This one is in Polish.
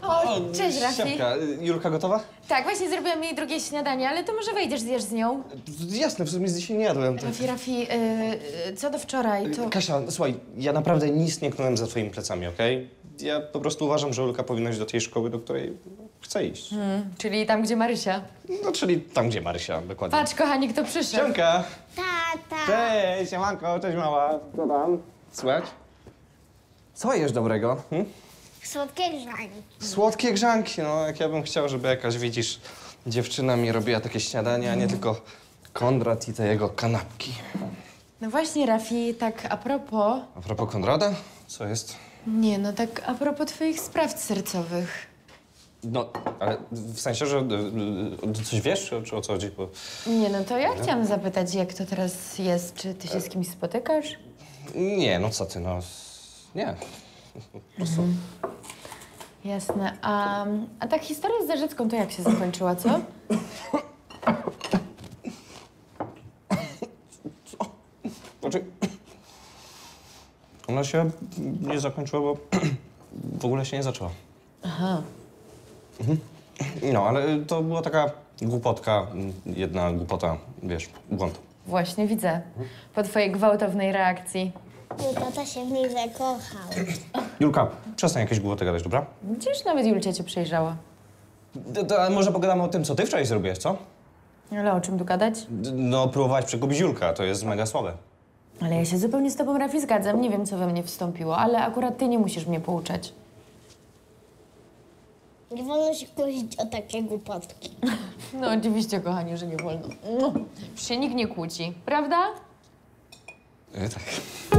O, cześć, Rafi. Siemka, Julka gotowa? Tak, właśnie zrobiłam jej drugie śniadanie, ale to może wejdziesz, zjesz z nią. Jasne, w sumie dzisiaj nie jadłem. Rafi, co do wczoraj, to... Kasia, słuchaj, ja naprawdę nic nie knułem za twoimi plecami, okej? Ja po prostu uważam, że Julka powinna iść do tej szkoły, do której chce iść. Czyli tam, gdzie Marysia. No, czyli tam, gdzie Marysia, dokładnie. Patrz, kochani, kto przyszedł. Siemka! Tata. Cześć, siemanko, cześć mała. Co tam? Słuchaj? Co jesz dobrego? Słodkie grzanki. Słodkie grzanki, no jak ja bym chciał, żeby jakaś, widzisz, dziewczyna mi robiła takie śniadanie, a nie tylko Konrad i te jego kanapki. No właśnie, Rafi, tak a propos... A propos Konrada? Co jest? Nie, no tak a propos twoich spraw sercowych. No, ale w sensie, że coś wiesz, czy o co chodzi? Bo... Nie, no to ja chciałam zapytać, jak to teraz jest, czy ty się z kimś spotykasz? Nie, no co ty, no... Nie. Po prostu. Jasne, a ta historia z Zarzecką to jak się zakończyła, co? Znaczy... Ona się nie zakończyła, bo w ogóle się nie zaczęła. Aha. No, ale to była taka głupotka, jedna głupota, wiesz, błąd. Właśnie widzę, po twojej gwałtownej reakcji. Mój tata się w niej zakochał. Julka, przestań jakieś głupoty gadać, dobra? Przecież nawet Julcia cię przejrzała. Ale może pogadamy o tym, co ty wczoraj zrobiłeś, co? Ale o czym tu gadać? No, próbowałaś przekupić Julka, to jest mega słabe. Ale ja się zupełnie z tobą, Rafi, zgadzam. Nie wiem, co we mnie wstąpiło, ale akurat ty nie musisz mnie pouczać. Nie wolno się kłócić o takie głupotki. No oczywiście, kochani, że nie wolno. Się nikt nie kłóci, prawda? Tak.